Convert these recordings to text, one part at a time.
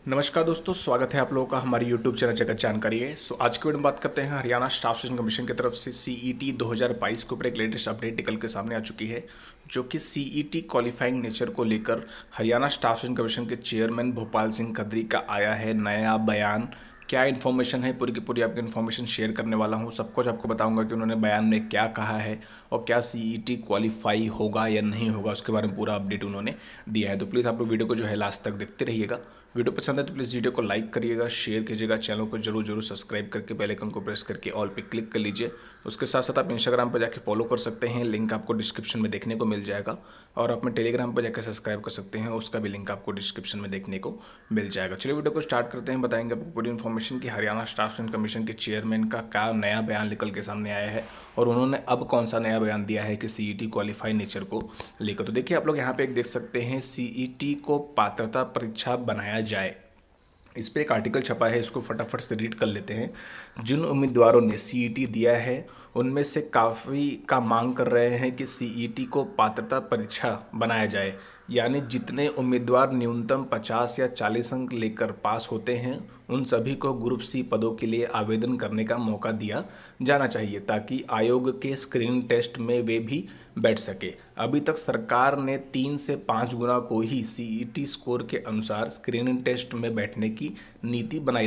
नमस्कार दोस्तों, स्वागत है आप लोगों का हमारे YouTube चैनल जगत जानकारी है। आज की वीडियो में बात करते हैं हरियाणा स्टाफ सिलेक्शन कमीशन की तरफ से CET 2022 के ऊपर एक लेटेस्ट अपडेट निकल के सामने आ चुकी है, जो कि CET क्वालिफाइंग नेचर को लेकर हरियाणा स्टाफ सिलेक्शन कमीशन के चेयरमैन भोपाल सिंह खत्री का आया है नया बयान। क्या इन्फॉर्मेशन है, पूरी की पूरी आपकी इन्फॉर्मेशन शेयर करने वाला हूँ। सब कुछ आपको बताऊंगा कि उन्होंने बयान में क्या कहा है और क्या CET क्वालिफाई होगा या नहीं होगा, उसके बारे में पूरा अपडेट उन्होंने दिया है। तो प्लीज़ आप लोग वीडियो को जो है लास्ट तक देखते रहिएगा। वीडियो पसंद है तो प्लीज़ वीडियो को लाइक करिएगा, शेयर कीजिएगा, चैनल को जरूर सब्सक्राइब करके बेल आइकन को प्रेस करके ऑल पे क्लिक कर लीजिए। उसके साथ साथ आप इंस्टाग्राम पर जाके फॉलो कर सकते हैं, लिंक आपको डिस्क्रिप्शन में देखने को मिल जाएगा। और अपने टेलीग्राम पर जाकर सब्सक्राइब कर सकते हैं, उसका भी लिंक आपको डिस्क्रिप्शन में देखने को मिल जाएगा। चलिए वीडियो को स्टार्ट करते हैं, बताएंगे आपको पूरी इन्फॉर्मेशन कि हरियाणा स्टाफ सिलेक्शन कमीशन के चेयरमैन का क्या नया बयान निकल के सामने आया है और उन्होंने अब कौन सा नया बयान दिया है कि CET क्वालिफाई नेचर को लेकर। तो देखिए, आप लोग यहाँ पे एक देख सकते हैं, CET को पात्रता परीक्षा बनाया जाए। इस पे एक आर्टिकल छपा है, इसको फटाफट से रीड कर लेते हैं। जिन उम्मीदवारों ने CET दिया है उनमें से काफ़ी का मांग कर रहे हैं कि CET को पात्रता परीक्षा बनाया जाए, यानी जितने उम्मीदवार न्यूनतम 50 या 40 अंक लेकर पास होते हैं उन सभी को ग्रुप C पदों के लिए आवेदन करने का मौका दिया जाना चाहिए, ताकि आयोग के स्क्रीनिंग टेस्ट में वे भी बैठ सके। अभी तक सरकार ने 3 से 5 गुना को ही CET स्कोर के अनुसार स्क्रीनिंग टेस्ट में बैठने की नीति बनाई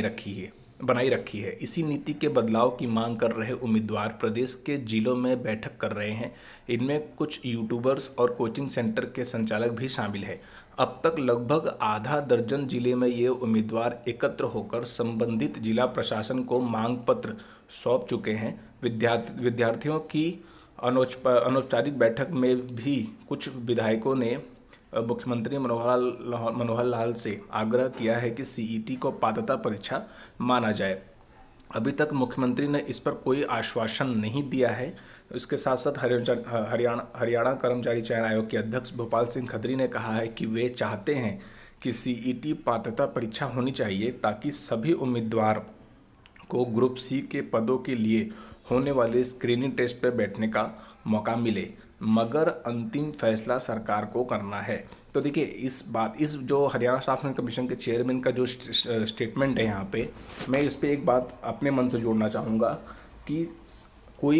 रखी है। इसी नीति के बदलाव की मांग कर रहे उम्मीदवार प्रदेश के जिलों में बैठक कर रहे हैं। इनमें कुछ यूट्यूबर्स और कोचिंग सेंटर के संचालक भी शामिल है। अब तक लगभग आधा दर्जन जिले में ये उम्मीदवार एकत्र होकर संबंधित जिला प्रशासन को मांग पत्र सौंप चुके हैं। विद्यार्थियों की अनौपचारिक बैठक में भी कुछ विधायकों ने मुख्यमंत्री मनोहर लाल से आग्रह किया है कि CET को पात्रता परीक्षा माना जाए। अभी तक मुख्यमंत्री ने इस पर कोई आश्वासन नहीं दिया है। इसके साथ साथ हरियाणा कर्मचारी चयन आयोग के अध्यक्ष भोपाल सिंह खत्री ने कहा है कि वे चाहते हैं कि CET पात्रता परीक्षा होनी चाहिए, ताकि सभी उम्मीदवार को ग्रुप C के पदों के लिए होने वाले स्क्रीनिंग टेस्ट पर बैठने का मौका मिले, मगर अंतिम फैसला सरकार को करना है। तो देखिए, इस जो हरियाणा स्टाफ सिलेक्शन कमीशन के चेयरमैन का जो स्टेटमेंट है, यहाँ पे मैं इस पे एक बात अपने मन से जोड़ना चाहूँगा कि कोई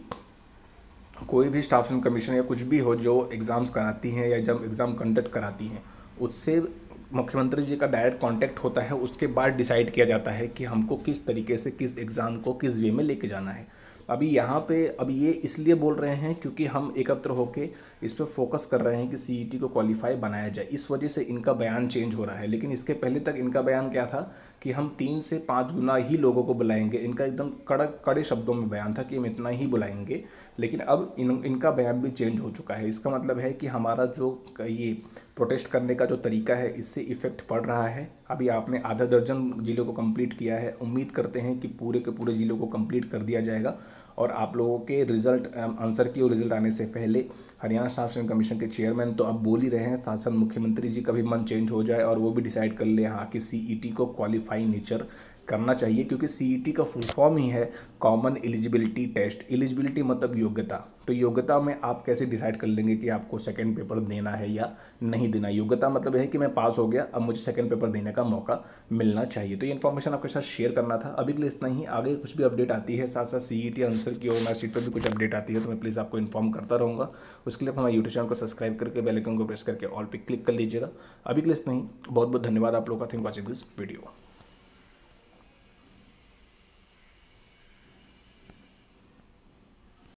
भी स्टाफ सिलेक्शन कमीशन या कुछ भी हो जो एग्ज़ाम्स कराती हैं या जब एग्ज़ाम कंडक्ट कराती हैं, उससे मुख्यमंत्री जी का डायरेक्ट कांटेक्ट होता है। उसके बाद डिसाइड किया जाता है कि हमको किस तरीके से किस एग्ज़ाम को किस वे में लेके जाना है। अभी यहाँ पे ये इसलिए बोल रहे हैं क्योंकि हम एकत्र होके इस पर फोकस कर रहे हैं कि CET को क्वालिफाई बनाया जाए, इस वजह से इनका बयान चेंज हो रहा है। लेकिन इसके पहले तक इनका बयान क्या था कि हम 3 से 5 गुना ही लोगों को बुलाएंगे। इनका एकदम कड़े शब्दों में बयान था कि हम इतना ही बुलाएंगे। लेकिन अब इनका बयान भी चेंज हो चुका है। इसका मतलब है कि हमारा जो ये प्रोटेस्ट करने का जो तरीका है, इससे इफेक्ट पड़ रहा है। अभी आपने आधा दर्जन जिलों को कंप्लीट किया है, उम्मीद करते हैं कि पूरे के पूरे जिलों को कंप्लीट कर दिया जाएगा और आप लोगों के रिजल्ट आंसर की और रिजल्ट आने से पहले हरियाणा स्टाफ सिलेक्शन कमीशन के चेयरमैन तो अब बोल ही रहे हैं, साथ साथ मुख्यमंत्री जी का भी मन चेंज हो जाए और वो भी डिसाइड कर ले हाँ कि CET को क्वालिफाई नेचर करना चाहिए, क्योंकि CET का फुल फॉर्म ही है कॉमन एलिजिबिलिटी टेस्ट। एलिजिबिलिटी मतलब योग्यता। तो योग्यता में आप कैसे डिसाइड कर लेंगे कि आपको सेकंड पेपर देना है या नहीं देना। योग्यता मतलब है कि मैं पास हो गया, अब मुझे सेकंड पेपर देने का मौका मिलना चाहिए। तो ये इन्फॉर्मेशन आपके साथ शेयर करना था। अभी के लिए इतना ही। आगे कुछ भी अपडेट आती है, साथ साथ CET आंसर की और मार्कशीट पर भी कुछ अपडेट आती है, तो मैं प्लीज़ आपको इन्फॉर्म करता रहूँगा। उसके लिए आप हमारे यूट्यूब चैनल को सब्सक्राइब करके बेल आइकन को प्रेस करके ऑल पे क्लिक कर लीजिएगा। अभी के लिए इतना ही। बहुत बहुत धन्यवाद आप लोगों का। Thank watching this video.